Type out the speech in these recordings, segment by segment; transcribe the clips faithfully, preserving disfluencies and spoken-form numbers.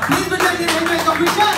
Please welcome Vishal.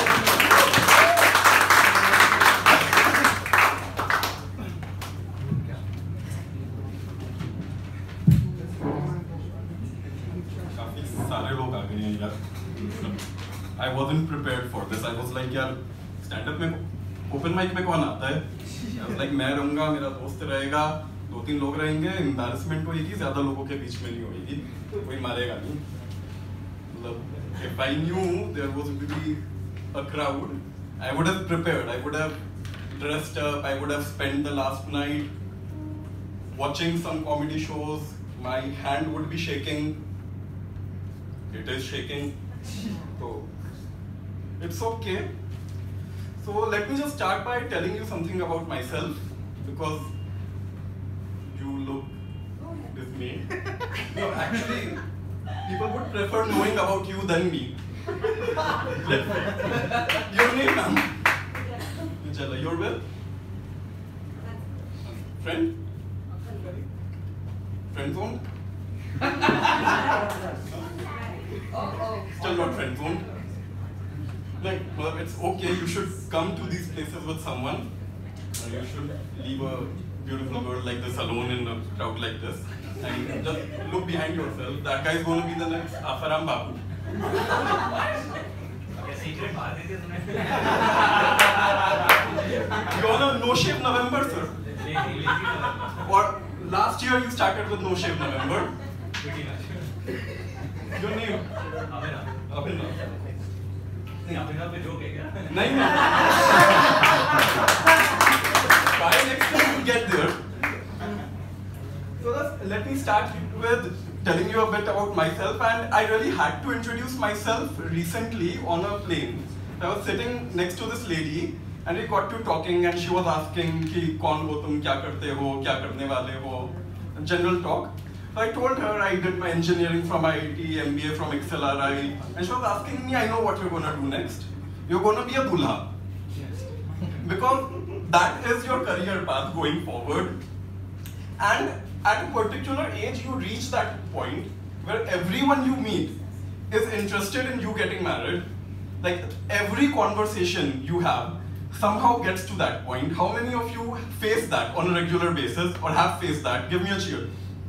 काफी सारे लोग आ गए हैं यार. I wasn't prepared for this. I was like यार stand up में open mic में कौन आता है? I was like मैं रहूँगा, मेरा दोस्त रहेगा, दो तीन लोग रहेंगे, embarrassment होगी, ज्यादा लोगों के बीच में नहीं होगी, कोई मारेगा नहीं. मतलब if I knew there was to be a crowd, I would have prepared. I would have dressed up. I would have spent the last night watching some comedy shows. My hand would be shaking. It is shaking. So it's okay. So let me just start by telling you something about myself, because you look dismayed. No, actually, people would prefer knowing about you than me. Your name, ma'am? Vijala, you're well? Friend? Friend zone? Still not friend zone. Like, well, it's okay. You should come to these places with someone. Uh, you should leave a beautiful girl like this alone in a crowd like this, and just look behind yourself. That guy is going to be the next Asaram Babu. Secret मार देते तुमने. You on a no shave November, sir? Or last year you started with no shave November? Your name? Abhinav. Abhinav. नहीं अभिनव पे joke है क्या? नहीं नहीं. Try next time you get there. So let me start with telling you a bit about myself, and I really had to introduce myself recently on a plane. I was sitting next to this lady, and we got to talking, and she was asking कि कौन हो तुम, क्या करते हो, क्या करने वाले हो, general talk. So I told her I did my engineering from I I T, M B A from X L R I, and she was asking me, I know what you're gonna do next. You're gonna be a dulha, because that is your career path going forward. And at a particular age, you reach that point where everyone you meet is interested in you getting married. Like every conversation you have somehow gets to that point. How many of you face that on a regular basis or have faced that? Give me a cheer.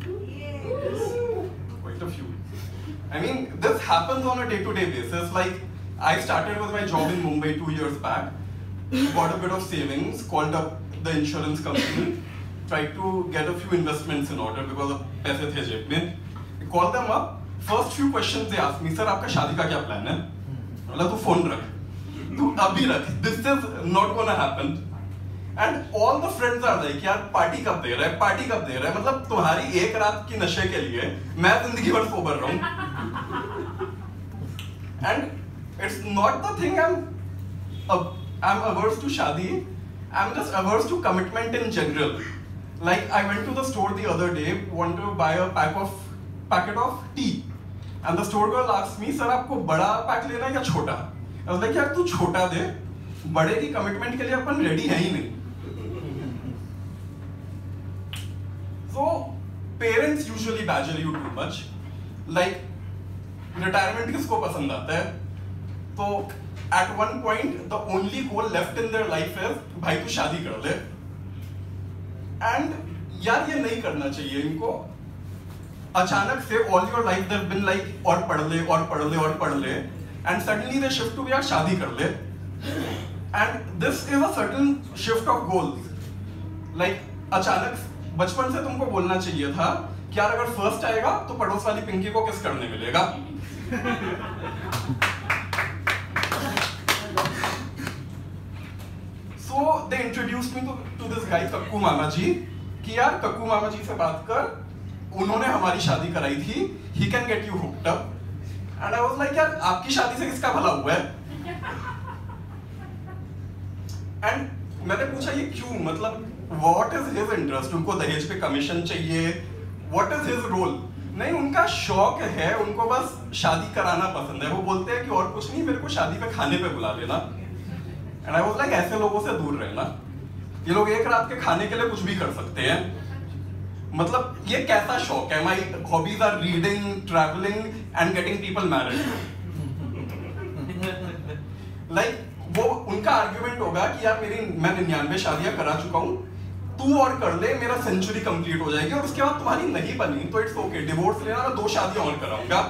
Quite a few. I mean, this happens on a day-to-day basis. Like, I started with my job in Mumbai two years back, got a bit of savings, called up the insurance company, tried to get a few investments in order because of paise the jeb mein. I called them up. First few questions they asked me, sir, आपका शादी का क्या plan है? बोला तू phone रख, तू अभी रख. This is not gonna happen. And all the friends are like, यार पार्टी कब दे रहा है, पार्टी कब दे रहा है, मतलब तुम्हारी एक रात की नशे के लिए मैं जिंदगी भर सोबर रहूं. And it's not the thing I'm uh, I'm averse to शादी. I'm just averse to commitment in general. Like I went to the store the other day, wanted to buy a pack of packet of tea, and the store girl asked me, sir आपको बड़ा pack लेना है या छोटा? I was like, यार तू छोटा दे, बड़े की कमिटमेंट के लिए अपन रेडी है ही नहीं. So parents usually badger you too much. Like retirement किसको पसंद आता है? तो at one point the only goal left in their life is भाई तू शादी कर ले. And यार ये नहीं करना चाहिए इनको. अचानक से all your life they've been like और पढ़ ले और पढ़ ले और पढ़ ले, and suddenly they shift to यार शादी कर ले. And this is a certain shift of goals. Like अचानक बचपन से तुमको बोलना चाहिए था कि यार अगर फर्स्ट आएगा तो पड़ोस वाली पिंकी को किस करने मिलेगा. So they introduced me to, to this guy Kakku मामा जी कि यार कक्कू मामा जी से बात कर, उन्होंने हमारी शादी कराई थी, he can get you hooked up. And I was like यार आपकी शादी से किसका भला हुआ है? And मैंने पूछा ये क्यों, मतलब what is his interest? उनको दहेज पे कमीशन चाहिए, what is his role? नहीं, उनका शौक है, उनको बस शादी कराना पसंद है. वो बोलते हैं कि और कुछ नहीं, मेरे को शादी पे खाने पे बुला लेना. And I was like ऐसे लोगों से दूर रहना. ये लोग एक रात के खाने के लिए कुछ भी कर सकते हैं. मतलब ये कैसा शौक है? My hobbies are reading, traveling and getting people married. उनका आर्ग्यूमेंट होगा कि यार मेरी मैं निन्यानवे शादियां करा चुका हूँ, तू और कर ले, मेरा सेंचुरी कंप्लीट हो जाएगी, और उसके बाद तुम्हारी नहीं बनी तो इट्स ओके, डिवोर्स लेना, मैं दो शादियां और कराऊंगा।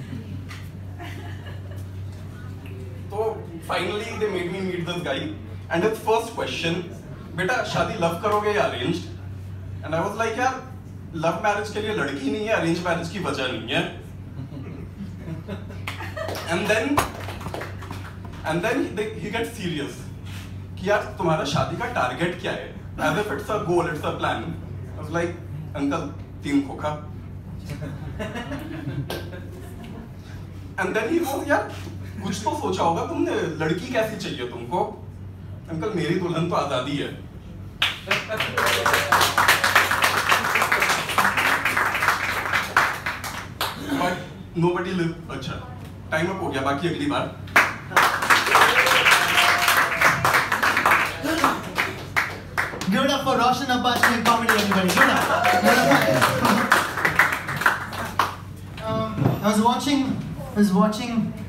तो finally they made me meet this guy and it's first question, बेटा शादी लव करोगे या arranged? And I was like यार लव मैरिज के लिए लड़की नहीं है, अरेंज मैरिज की वजह नहीं है। And then and then he get serious कि यार तुम्हारा शादी का टारगेट क्या है, as if it's a goal, it's a plan. I was like uncle तीन खोखा। एंड देन ही वाज यार कुछ तो सोचा होगा तुमने, लड़की कैसी चाहिए तुमको? अंकल मेरी दुल्हन तो आजादी है। But nobody live. अच्छा टाइम अप हो गया, बाकी अगली बार। Give it up for Roshan Abbas and comedy, everybody. Give it up. Give it up. um, I was watching, I was watching